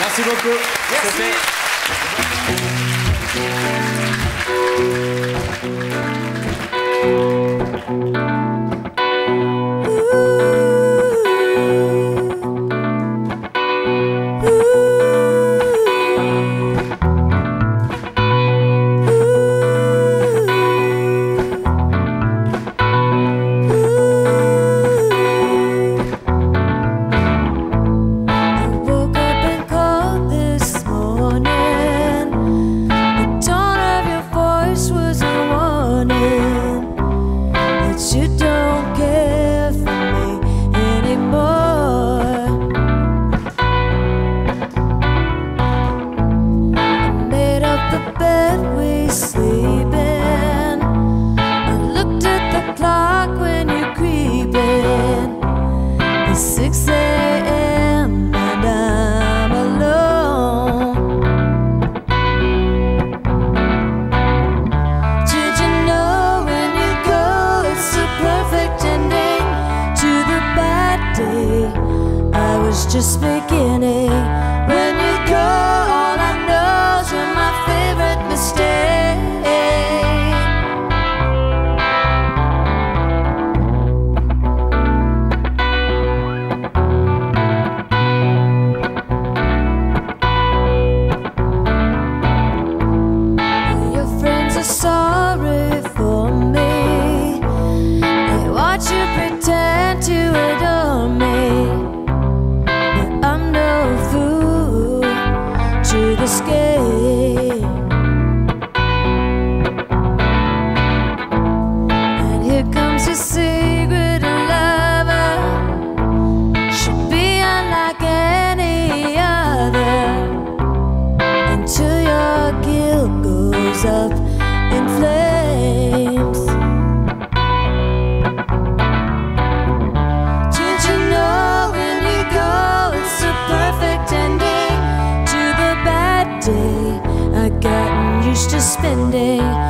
Merci beaucoup. Just beginning. When you go, all I know is you're my favorite mistake. Your friends are sorry for me. They watch you pretend to adore me. To the scale, and here comes your secret lover. She'll be unlike any other until your guilt goes up in flames. Did you know when you go, it's a perfect ending? I gotten used to spending